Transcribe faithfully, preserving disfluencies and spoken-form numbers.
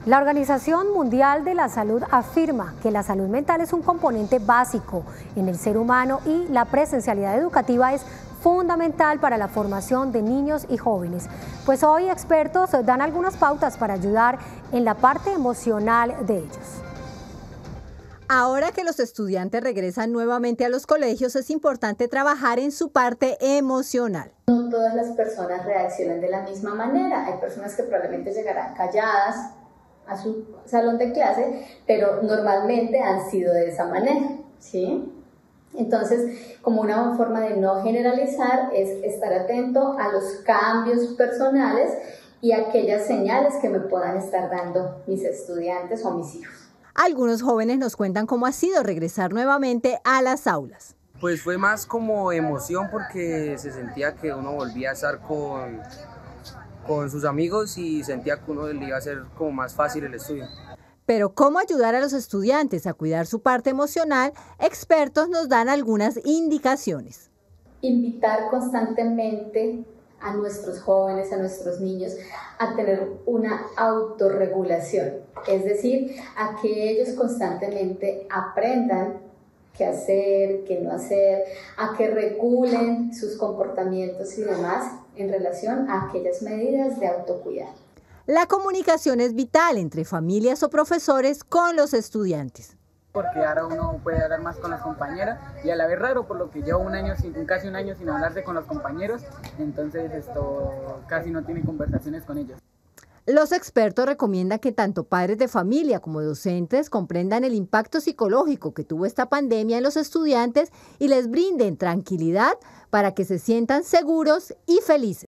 La Organización Mundial de la Salud afirma que la salud mental es un componente básico en el ser humano y la presencialidad educativa es fundamental para la formación de niños y jóvenes. Pues hoy expertos dan algunas pautas para ayudar en la parte emocional de ellos. Ahora que los estudiantes regresan nuevamente a los colegios, es importante trabajar en su parte emocional. No todas las personas reaccionan de la misma manera. Hay personas que probablemente llegarán calladas a su salón de clase, pero normalmente han sido de esa manera, ¿sí? Entonces, como una forma de no generalizar es estar atento a los cambios personales y a aquellas señales que me puedan estar dando mis estudiantes o mis hijos. Algunos jóvenes nos cuentan cómo ha sido regresar nuevamente a las aulas. Pues fue más como emoción porque se sentía que uno volvía a estar con, con sus amigos y sentía que uno le iba a hacer como más fácil el estudio. Pero cómo ayudar a los estudiantes a cuidar su parte emocional, expertos nos dan algunas indicaciones. Invitar constantemente a nuestros jóvenes, a nuestros niños, a tener una autorregulación, es decir, a que ellos constantemente aprendan qué hacer, qué no hacer, a que regulen sus comportamientos y demás en relación a aquellas medidas de autocuidado. La comunicación es vital entre familias o profesores con los estudiantes. Porque ahora uno puede hablar más con los compañeros y a la vez raro, por lo que llevo un año sin, casi un año sin hablarse con los compañeros, entonces esto casi no tiene conversaciones con ellos. Los expertos recomiendan que tanto padres de familia como docentes comprendan el impacto psicológico que tuvo esta pandemia en los estudiantes y les brinden tranquilidad para que se sientan seguros y felices.